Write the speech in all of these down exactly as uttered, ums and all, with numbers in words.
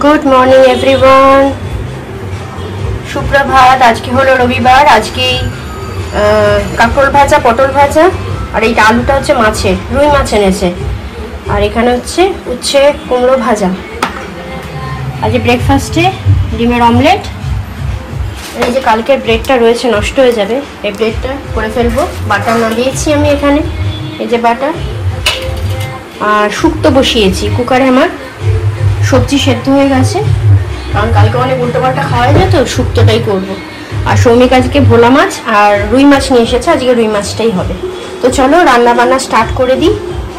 Good morning everyone सुप्रभात। आज के हलो रविवार। आज के काकरोल भाजा पटल भाजा और ये आलूटा होच्छे माछेर रुई माछ এনেছে और এখানে হচ্ছে উচ্ছে কুমড়ো ভাজা। आज ব্রেকফাস্টে ডিমের অমলেট। এই যে কালকের ব্রেডটা রয়েছে নষ্ট হয়ে যাবে, এই ব্রেডটা করে ফেলবো। বাটার নামিয়েছি আমি এখানে, এই যে বাটার আর শুক্তো বসিয়েছি কুকারে। আমার সবজি সেদ্ধ হয়ে গেছে, কারণ কালকে অনেক উল্টোপাল্টা খাওয়া যায় তো শুক্তোটাই করবো। আর সৌমিক আজকে ভোলা মাছ আর রুই মাছ নিয়ে এসেছে, আজকে রুই মাছটাই হবে। তো চলো রান্না বান্না স্টার্ট করে দিই।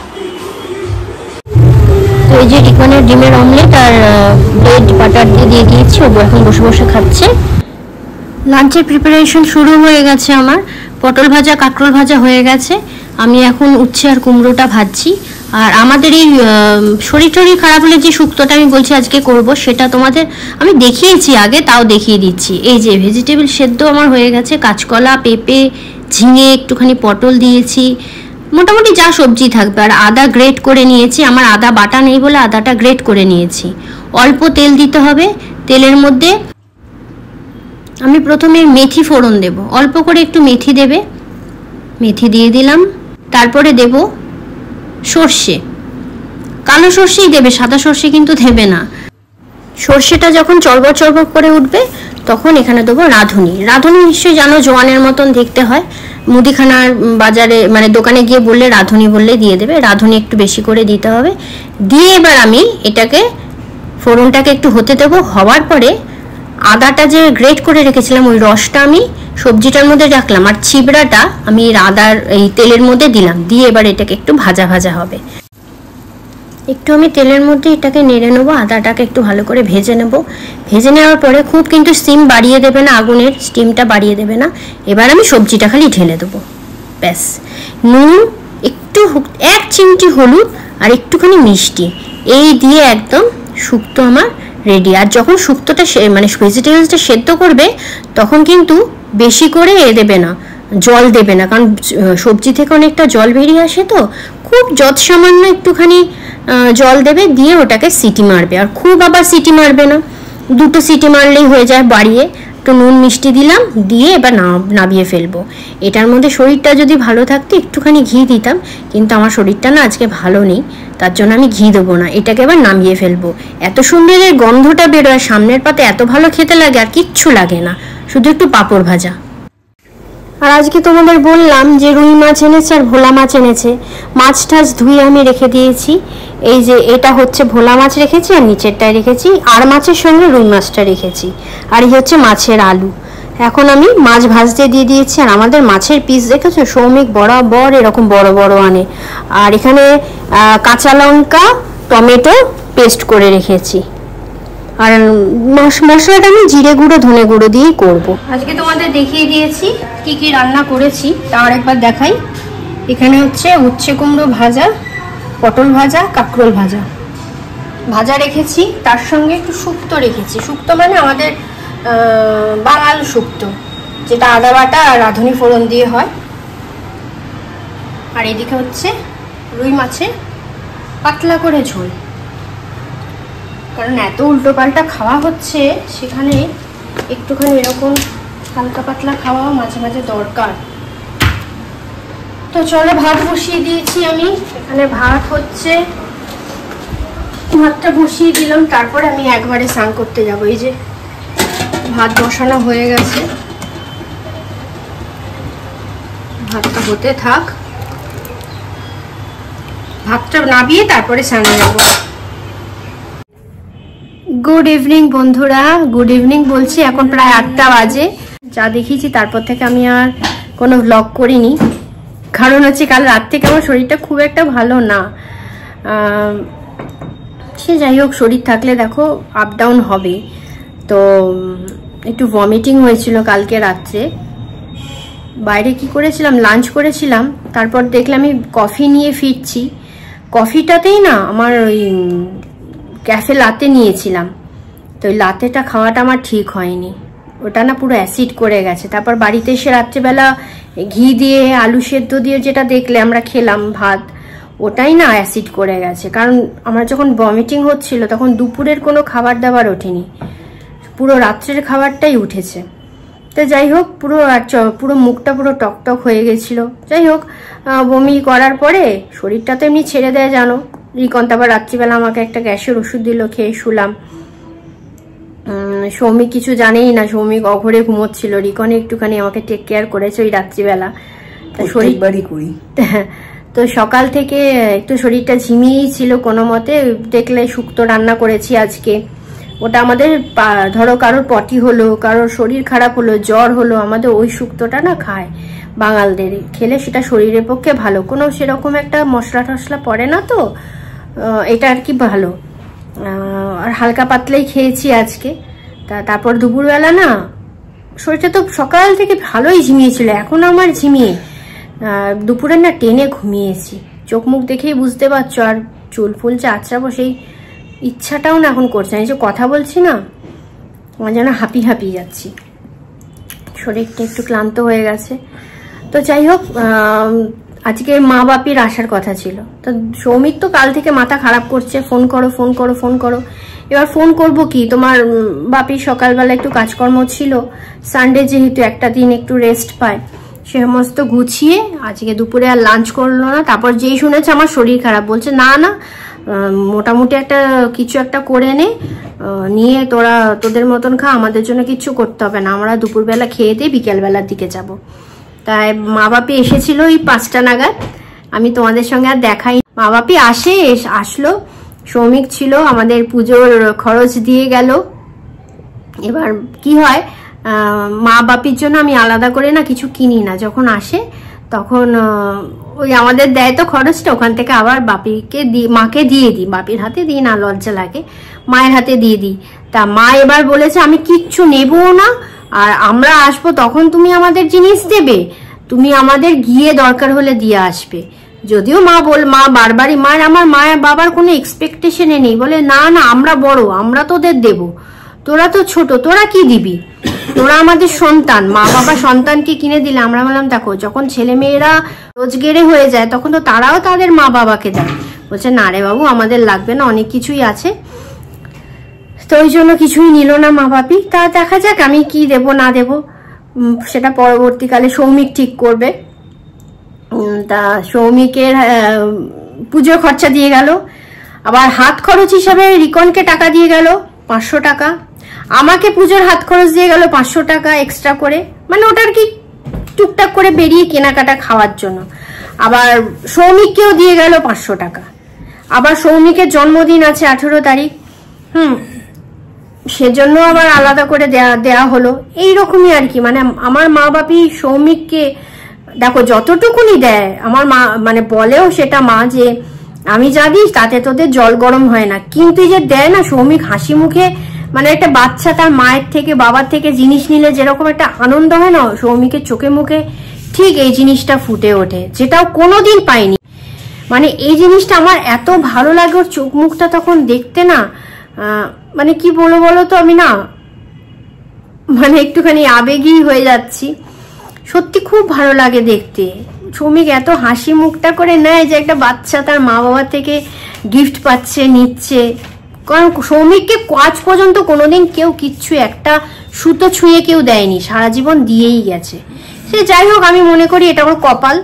তো এই যে টিকনের ডিমের অমলেট আর ব্রেড বাটার দিয়ে দিয়ে দিয়েছি, ও এখন বসে বসে খাচ্ছে। লাঞ্চের প্রিপারেশন শুরু হয়ে গেছে আমার। পটল ভাজা কাঁকরোল ভাজা হয়ে গেছে, আমি এখন উচ্ছে আর কুমড়োটা ভাজছি। আর আমাদের এই শরীর টরীর খারাপ হলে যে শুক্তোটা আমি বলছি আজকে করব, সেটা তোমাদের আমি দেখিয়েছি আগে, তাও দেখিয়ে দিচ্ছি। এই যে ভেজিটেবল সেদ্ধ আমার হয়ে গেছে, কাঁচকলা পেঁপে ঝিঙে একটুখানি পটল দিয়েছি, মোটামুটি যা সবজি থাকবে। আর আদা গ্রেট করে নিয়েছি, আমার আদা বাটা নেই বলে আদাটা গ্রেট করে নিয়েছি। অল্প তেল দিতে হবে, তেলের মধ্যে আমি প্রথমে মেথি ফোড়ন দেব, অল্প করে একটু মেথি দেবে, মেথি দিয়ে দিলাম। তারপরে দেব সর্ষে, কালো সর্ষেই দেবে, সাদা সর্ষে কিন্তু দেবে না। সর্ষেটা যখন চড়বড় চড়বড় করে উঠবে তখন এখানে দেবো রাঁধুনি। রাঁধুনি নিশ্চয়ই জানো জোয়ানের মতন দেখতে হয়, মুদিখানার বাজারে মানে দোকানে গিয়ে বললে রাঁধুনি বললে দিয়ে দেবে। রাঁধুনি একটু বেশি করে দিতে হবে। দিয়ে এবার আমি এটাকে ফোড়নটাকে একটু হতে দেবো। হওয়ার পরে আদাটা যে গ্রেট করে রেখেছিলাম ওই রসটা আমি সবজিটার মধ্যে রাখলাম, আর ছিবড়াটা আমি আদার এই তেলের মধ্যে দিলাম। দিয়ে এবার এটাকে একটু ভাজা ভাজা হবে। একটু আমি তেলের মধ্যে এটাকে নেড়ে নেবো, আদাটাকে একটু ভালো করে ভেজে নেব। ভেজে নেওয়ার পরে খুব কিন্তু স্টিম বাড়িয়ে দেবে না, আগুনের স্টিমটা বাড়িয়ে দেবে না। এবার আমি সবজিটা খালি ঢেলে দেবো, ব্যাস। নুন একটু, এক চিমটি হলুদ আর একটুখানি মিষ্টি, এই দিয়ে একদম শুক্তো আমার রেডি। আর যখন শুক্তোটা মানে ভেজিটেবলসটা সেদ্ধ করবে তখন কিন্তু বেশি করে এ দেবে না, জল দেবে না, কারণ সবজি থেকে অনেকটা জল বেরিয়ে আসে। তো খুব যত সামান্য একটুখানি জল দেবে, দিয়ে ওটাকে সিটি মারবে। আর খুব আবার সিটি মারবে না, দুটো সিটি মারলেই হয়ে যায়। বাড়িয়ে একটু নুন মিষ্টি দিলাম, দিয়ে এবার নামিয়ে ফেলবো। এটার মধ্যে শরীরটা যদি ভালো থাকতো একটুখানি ঘি দিতাম, কিন্তু আমার শরীরটা না আজকে ভালো নেই, তার জন্য আমি ঘি দেবো না। এটাকে এবার নামিয়ে ফেলবো। এত সুন্দর এর গন্ধটা বেরোয়, সামনের পাতে এত ভালো খেতে লাগে, আর কিচ্ছু লাগে না, শুধু একটু পাঁপড় ভাজা। আর আজকে তোমাদের বললাম যে রুই মাছ এনেছে আর ভোলা মাছ এনেছে। মাছ টাছ ধুয়ে আমি রেখে দিয়েছি। এই যে এটা হচ্ছে ভোলা মাছ রেখেছি, আর নিচেরটায় রেখেছি আর মাছের সঙ্গে রুই মাছটা রেখেছি। আর এই হচ্ছে মাছের আলু। এখন আমি মাছ ভাজতে দিয়ে দিয়েছি। আর আমাদের মাছের পিস দেখেছো, সৌমিক বরাবর এরকম বড় বড় আনে। আর এখানে কাঁচা লঙ্কা টমেটো পেস্ট করে রেখেছি। আর মশলাটা আমি জিরে গুঁড়ো ধনে গুঁড়ো দিয়েই করব। আজকে তোমাদের দেখিয়ে দিয়েছি কি কি রান্না করেছি, তা আরেকবার দেখাই। এখানে হচ্ছে উচ্ছে কুমড়ো ভাজা, পটল ভাজা, কাঁকরোল ভাজা ভাজা রেখেছি, তার সঙ্গে একটু শুক্তো রেখেছি। শুক্তো মানে আমাদের বাঙাল শুক্তো, যেটা আদা বাটা আর রাঁধুনি ফোড়ন দিয়ে হয়। আর এদিকে হচ্ছে রুই মাছের পাতলা করে ঝোল, কারণ এত উল্টো পাল্টা খাওয়া হচ্ছে, সেখানে একটুখানি এরকম হালকা পাতলা খাওয়া মাঝে মাঝে দরকার। তো চলো ভাত বসিয়ে দিয়েছি আমি। এখানে ভাত হচ্ছে, ভাতটা বসিয়ে দিলাম, তারপরে আমি একবারে স্নান করতে যাবো। এই যে ভাত বসানো হয়ে গেছে, ভাতটা হতে থাক। ভাতটা নামিয়ে তারপরে স্নানে যাবো। গুড ইভিনিং বন্ধুরা, গুড ইভিনিং বলছি। এখন প্রায় আটটা বাজে। যা দেখিয়েছি তারপর থেকে আমি আর কোনো ব্লগ করিনি, কারণ হচ্ছে কাল রাত থেকে আমার শরীরটা খুব একটা ভালো না। সে যাই হোক, শরীর থাকলে দেখো আপ ডাউন হবে। তো একটু ভমিটিং হয়েছিল কালকে রাত্রে। বাইরে কি করেছিলাম, লাঞ্চ করেছিলাম, তারপর দেখলাম আমি কফি নিয়ে ফিরছি। কফিটাতেই না আমার ওই ক্যাফে লাতে নিয়েছিলাম, তো ওই লাতেটা খাওয়াটা আমার ঠিক হয়নি, ওটা না পুরো অ্যাসিড করে গেছে। তারপর বাড়িতে এসে রাত্রেবেলা ঘি দিয়ে আলু সেদ্ধ দিয়ে যেটা দেখলে আমরা খেলাম ভাত, ওটাই না অ্যাসিড করে গেছে। কারণ আমার যখন ভমিটিং হচ্ছিল তখন দুপুরের কোনো খাবার দাবার ওঠেনি, পুরো রাত্রের খাবারটাই উঠেছে। তো যাই হোক, পুরো পুরো মুখটা পুরো টকটক হয়ে গেছিল। যাই হোক, বমি করার পরে শরীরটা তো এমনি ছেড়ে দেয় জানো। রিকন আবার রাত্রিবেলা আমাকে একটা গ্যাসের ওষুধ দিল, খেয়ে শুলাম। সৌমিক কিছু জানেই না, সৌমিক অঘরে ঘুমোচ্ছিল। রিকনে একটুখানি আমাকে টেক কেয়ার করেছে ওই রাত্রিবেলা। শরীর করি তো সকাল থেকে একটু শরীরটা ঝিমিয়েই ছিল কোনো মতে। দেখলে শুক্তো রান্না করেছি আজকে। ওটা আমাদের ধরো কারোর পটি হলো, কারোর শরীর খারাপ হলো, জ্বর হলো, আমাদের ওই শুক্তোটা না খায় বাঙালদের। খেলে সেটা শরীরের পক্ষে ভালো, কোনো সেরকম একটা মশলা টশলা পড়ে না, তো এটা আর কি ভালো। আর হালকা পাতলাই খেয়েছি আজকে। তা তারপর দুপুরবেলা না শরীরটা তো সকাল থেকে ভালোই ঝিমিয়েছিল, এখন আমার ঝিমিয়ে দুপুরে না টেনে ঘুমিয়েছি। চোখ মুখ দেখেই বুঝতে পারছো। আর চুল ফুল আঁচড়াবো সেই ইচ্ছাটাও না এখন করছে না। এই যে কথা বলছি না, আমার যেন হাঁপি হাঁপিয়ে যাচ্ছি, শরীরটা একটু ক্লান্ত হয়ে গেছে। তো যাই হোক, আজকে মা বাপির আসার কথা ছিল। তো সৌমিক তো কাল থেকে মাথা খারাপ করছে, ফোন করো ফোন করো ফোন করো। এবার ফোন করব কি, তোমার বাপির সকালবেলা একটু কাজকর্ম ছিল, সানডে যেহেতু একটা দিন একটু রেস্ট পায়, সে সমস্ত গুছিয়ে আজকে দুপুরে আর লাঞ্চ করলো না। তারপর যেই শুনেছে আমার শরীর খারাপ, বলছে না না মোটামুটি একটা কিছু একটা করে নে, নিয়ে তোরা তোদের মতন খা, আমাদের জন্য কিছু করতে হবে না, আমরা দুপুরবেলা খেয়ে দিয়ে বিকেলবেলার দিকে যাব। তাই মা বাপি এসেছিল ওই পাঁচটা নাগাদ, আমি তোমাদের সঙ্গে আর দেখাই। মা বাপি আসে আসলো, সৌমিক ছিল, আমাদের পুজোর খরচ দিয়ে গেল। এবার কি হয়, মা বাপির জন্য আমি আলাদা করে না কিছু কিনি না, যখন আসে তখন ওই আমাদের দেয় তো খরচটা, ওখান থেকে আবার বাপিকে দিই, মাকে দিয়ে দিই। বাপির হাতে দিই না, লজ্জা লাগে, মায়ের হাতে দিয়ে দিই। তা মা এবার বলেছে আমি কিচ্ছু নেবো না, আর আমরা আসবো তখন তুমি আমাদের জিনিস দেবে, তুমি আমাদের গিয়ে দরকার হলে দিয়ে আসবে। যদিও মা বল মা বারবারই মায়ের আমার মায়ের বাবার কোনো এক্সপেকটেশনে নেই, বলে না না আমরা বড়, আমরা তোদের দেব, তোরা তো ছোট, তোরা কি দিবি, তোরা আমাদের সন্তান। মা বাবা সন্তানকে কিনে দিলে আমরা বললাম দেখো যখন ছেলে মেয়েরা রোজগেরে হয়ে যায় তখন তো তারাও তাদের মা বাবাকে দেয়। বলছে না রে বাবু আমাদের লাগবে না, অনেক কিছুই আছে। তো ওই জন্য কিছুই নিল না মা বাপি। তা দেখা যাক আমি কি দেব না দেব, সেটা পরবর্তীকালে সৌমিক ঠিক করবে। তা সৌমিকের পুজোর খরচা দিয়ে গেল, আবার হাত খরচ হিসাবে রিকনকে টাকা দিয়ে গেল পাঁচশো টাকা, আমাকে পুজোর হাত খরচ দিয়ে গেল পাঁচশো টাকা এক্সট্রা করে, মানে ওটার কি টুকটাক করে বেরিয়ে কেনাকাটা খাওয়ার জন্য। আবার সৌমিককেও দিয়ে গেল পাঁচশো টাকা। আবার সৌমিকের জন্মদিন আছে আঠেরো তারিখ, হুম সেজন্য আবার আলাদা করে দেয়া দেয়া হলো। এইরকমই আর কি, মানে আমার মা বাপি সৌমিককে দেখো যতটুকুনি দেয়, আমার মা মানে বলেও সেটা মা যে আমি যা দিই তাতে তোদের জল গরম হয় না, কিন্তু যে দেয় না সৌমিক হাসি মুখে, মানে একটা বাচ্চা তার মায়ের থেকে বাবার থেকে জিনিস নিলে যেরকম একটা আনন্দ হয় না, সৌমিকের চোখে মুখে ঠিক এই জিনিসটা ফুটে ওঠে, যেটাও কোনোদিন পাইনি। মানে এই জিনিসটা আমার এত ভালো লাগে, ওর চোখ মুখটা তখন দেখতে না, মানে কি বলো বলো তো, আমি না মানে একটুখানি আবেগী হয়ে যাচ্ছি, সত্যি খুব ভালো লাগে দেখতে। সৌমিক এত হাসি মুখটা করে নেয় যে একটা বাচ্চা তার মা বাবার থেকে গিফট পাচ্ছে নিচ্ছে। কারণ সৌমিককে আজ পর্যন্ত কোনোদিন কেউ কিচ্ছু একটা সুতো ছুঁয়ে কেউ দেয়নি, সারা জীবন দিয়েই গেছে। সে যাই হোক, আমি মনে করি এটা আমার কপাল।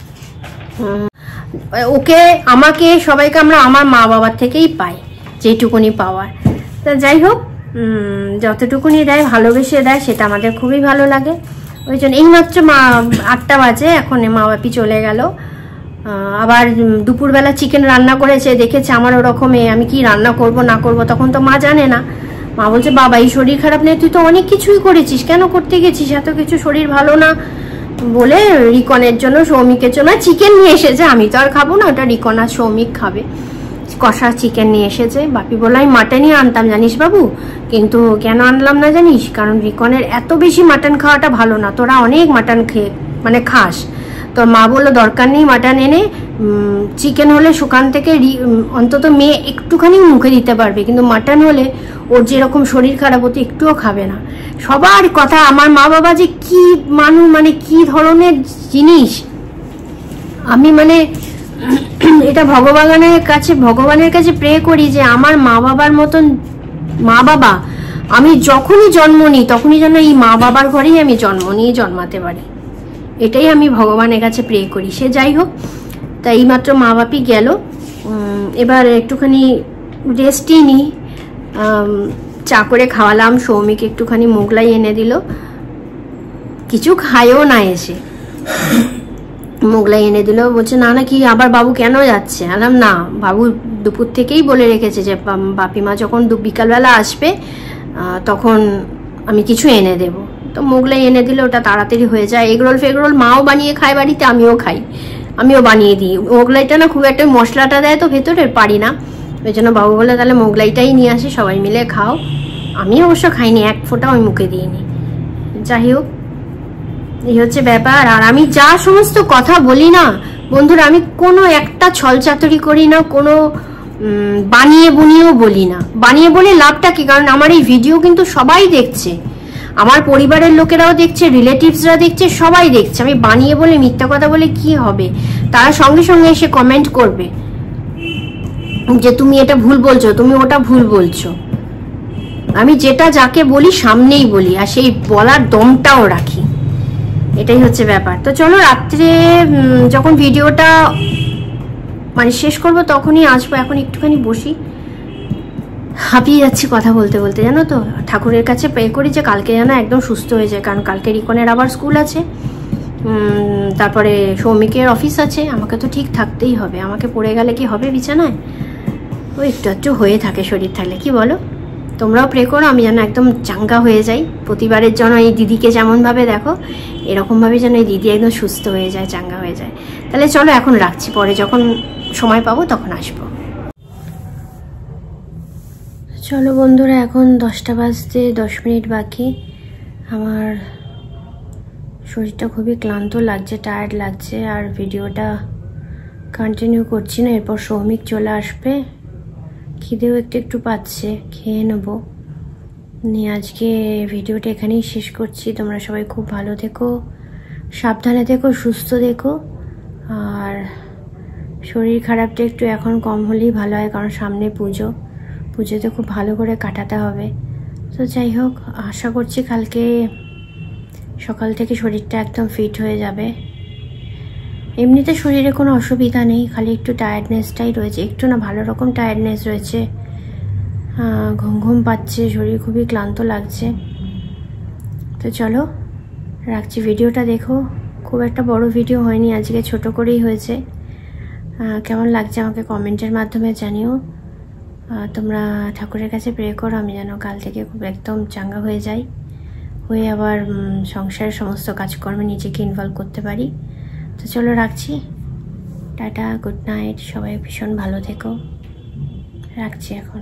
ওকে আমাকে সবাইকে আমরা আমার মা বাবার থেকেই পাই যেটুকুনি পাওয়ার। তা যাই হোক, যতটুকুনি দেয় ভালোবেসে দেয়, সেটা আমাদের খুবই ভালো লাগে। ওই জন্য এইমাত্র মা আটটা বাজে, এখন মা বাপি চলে গেল। আবার দুপুরবেলা চিকেন রান্না করেছে, দেখেছে আমার ওরকমে আমি কি রান্না করব না করব, তখন তো মা জানে না। মা বলছে বাবা এই শরীর খারাপ নেই, তুই তো অনেক কিছুই করেছিস, কেন করতে গেছিস, এত কিছু শরীর ভালো না বলে রিকনের জন্য সৌমিকের জন্য চিকেন নিয়ে এসেছে। আমি তো আর খাবো না, ওটা রিকন আর সৌমিক খাবে। কষা চিকেন নিয়ে এসেছে। বাপি বললো আমি মাটনই আনতাম জানিস বাবু, কিন্তু কেন আনলাম না জানিস, কারণ রিকনের এত বেশি মাটন খাওয়াটা ভালো না, তোরা অনেক মাটন খেয়ে মানে খাস। তোর মা বললো দরকার নেই মাটন এনে, চিকেন হলে সেখান থেকে অন্তত মেয়ে একটুখানি মুখে দিতে পারবে, কিন্তু মাটন হলে ওর যেরকম শরীর খারাপ হতো একটুও খাবে না। সবার কথা, আমার মা বাবা যে কি মানুষ, মানে কি ধরনের জিনিস, আমি মানে এটা ভগবানের কাছে ভগবানের কাছে প্রে করি যে আমার মা বাবার মতন মা বাবা আমি যখনই জন্ম নিই তখনই যেন এই মা বাবার ঘরেই আমি জন্ম নিয়ে জন্মাতে পারি, এটাই আমি ভগবানের কাছে প্রে করি। সে যাই হোক, তাই এইমাত্র মা বাপি গেল, এবার একটুখানি রেস্টই নিই। চা করে খাওয়ালাম, সৌমিক একটুখানি মোগলাই এনে দিল, কিছু খায়ও না, এসে মোগলাই এনে দিল, বলছে না না কি আবার বাবু কেন যাচ্ছে? আলাম না, বাবু দুপুর থেকেই বলে রেখেছে যে বাপিমা যখন বিকালবেলা আসবে তখন আমি কিছু এনে দেব। তো মোগলাই এনে দিলে ওটা তাড়াতাড়ি হয়ে যায়। এগরোল ফেগরোল মাও বানিয়ে খায় বাড়িতে, আমিও খাই, আমিও বানিয়ে দিই। মোগলাইটা না খুব একটা মশলাটা দেয় তো ভেতরে পারি না, ওই জন্য বাবু বলে তাহলে মোগলাইটাই নিয়ে আসি, সবাই মিলে খাও। আমি অবশ্য খাইনি, এক ফোঁটাও আমি মুখে দিইনি। যাই হোক, এই হচ্ছে ব্যাপার। আর আমি যা সমস্ত কথা বলি না বন্ধুরা, আমি কোনো একটা ছলচাতুরি করি না, কোনো বানিয়ে বুনিয়েও বলি না। বানিয়ে বলে লাভটা কি? কারণ আমার এই ভিডিও কিন্তু সবাই দেখছে, আমার পরিবারের লোকেরাও দেখছে, রিলেটিভসরা দেখছে, সবাই দেখছে। আমি বানিয়ে বলে মিথ্যা কথা বলে কি হবে? তারা সঙ্গে সঙ্গে এসে কমেন্ট করবে যে তুমি এটা ভুল বলছো, তুমি ওটা ভুল বলছো। আমি যেটা যাকে বলি সামনেই বলি, আর সেই বলার দমটাও রাখি, এটাই হচ্ছে ব্যাপার। তো চলো, রাত্রে যখন ভিডিওটা মানে শেষ করবো তখনই আসবো। এখন একটুখানি বসি, হাঁপিয়ে যাচ্ছি কথা বলতে বলতে, জানো তো। ঠাকুরের কাছে প্রে করি যে কালকে যেন একদম সুস্থ হয়ে যায়, কারণ কালকে রিকনের আবার স্কুল আছে, তারপরে সৌমিকের অফিস আছে, আমাকে তো ঠিক থাকতেই হবে। আমাকে পড়ে গেলে কি হবে বিছানায়? ও একটু একটু হয়ে থাকে শরীর থাকলে, কি বলো? তোমরাও প্রে করো আমি যেন একদম চাঙ্গা হয়ে যাই। প্রতিবারের জন্য এই দিদিকে যেমনভাবে দেখো, এরকমভাবে যেন এই দিদি একদম সুস্থ হয়ে যায়, চাঙ্গা হয়ে যায়। তাহলে চলো এখন রাখছি, পরে যখন সময় পাবো তখন আসবো। চলো বন্ধুরা, এখন দশটা বাজতে দশ মিনিট বাকি। আমার শরীরটা খুবই ক্লান্ত লাগছে, টায়ার্ড লাগছে, আর ভিডিওটা কন্টিনিউ করছি না। এরপর সৌমিক চলে আসবে, খিদেও একটু একটু পাচ্ছে, খেয়ে নেবো নিয়ে আজকে ভিডিওটা এখানেই শেষ করছি। তোমরা সবাই খুব ভালো থেকো, সাবধানে থেকো, সুস্থ থেকো। আর শরীর খারাপটা একটু এখন কম হলেই ভালো হয়, কারণ সামনে পুজো, পুজোতে খুব ভালো করে কাটাতে হবে। তো যাই হোক, আশা করছি কালকে সকাল থেকে শরীরটা একদম ফিট হয়ে যাবে। এমনিতে শরীরে কোনো অসুবিধা নেই, খালি একটু টায়ার্ডনেসটাই রয়েছে, একটু না ভালো রকম টায়ার্ডনেস রয়েছে, ঘুম ঘুম পাচ্ছে, শরীর খুবই ক্লান্ত লাগছে। তো চলো রাখছি, ভিডিওটা দেখো। খুব একটা বড় ভিডিও হয়নি আজকে, ছোট করেই হয়েছে। কেমন লাগছে আমাকে কমেন্টের মাধ্যমে জানিও। তোমরা ঠাকুরের কাছে প্রে করো আমি যেন কাল থেকে খুব একদম চাঙ্গা হয়ে যাই, হয়ে আবার সংসারের সমস্ত কাজকর্মে নিজেকে ইনভলভ করতে পারি। তো চলো রাখছি, টাটা, গুড নাইট, সবাই ভীষণ ভালো থেকো, রাখছি এখন।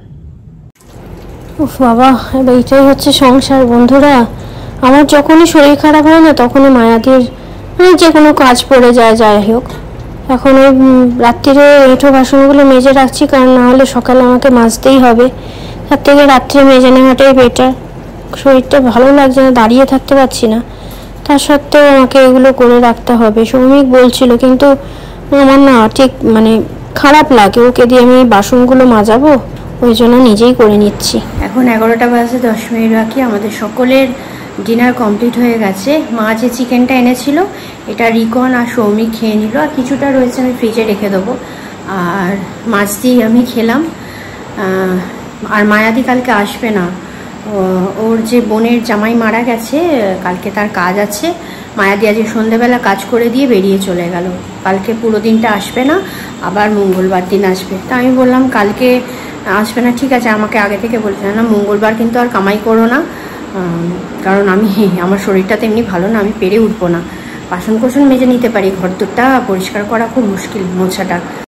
উফ বাবা, এইটাই হচ্ছে সংসার বন্ধুরা। আমার যখনই শরীর খারাপ হয় না তখনই মায়াদির মানে যে কোনো কাজ পড়ে যায়। যাই হোক, এখন ওই রাত্রিরে এঁঠো বাসনগুলো মেজে রাখছি, কারণ নাহলে সকালে আমাকে মাজতেই হবে। তার থেকে রাত্রে মেজে নেওয়াটাই বেটার। শরীরটা ভালো লাগছে না, দাঁড়িয়ে থাকতে পারছি না, তার সত্ত্বেও আমাকে এগুলো করে রাখতে হবে। সৌমিক বলছিল, কিন্তু আমার না ঠিক মানে খারাপ লাগে, ওকে দিয়ে আমি বাসনগুলো মাজাবো, ওই জন্য নিজেই করে নিচ্ছি। এখন এগারোটা বাজে দশ মিনিট বাকি। আমাদের সকলের ডিনার কমপ্লিট হয়ে গেছে। মা যে চিকেনটা এনেছিল এটা রিকন আর সৌমিক খেয়ে নিল, আর কিছুটা রয়েছে আমি ফ্রিজে রেখে দেবো। আর মাছ দিয়ে আমি খেলাম। আর মায়াদি কালকে আসবে না, ওর যে বোনের জামাই মারা গেছে, কালকে তার কাজ আছে। মায়াদি আজকে সন্ধ্যেবেলা কাজ করে দিয়ে বেরিয়ে চলে গেল, কালকে পুরো দিনটা আসবে না, আবার মঙ্গলবার দিন আসবে। তা আমি বললাম কালকে আসবে না, ঠিক আছে, আমাকে আগে থেকে বলতে না, মঙ্গলবার কিন্তু আর কামাই করো না, কারণ আমি আমার শরীরটা তো এমনি ভালো না, আমি পেরে উঠবো না। বাসন কোসন মেজে নিতে পারি, ঘর দুটা পরিষ্কার করা খুব মুশকিল, মোছাটা।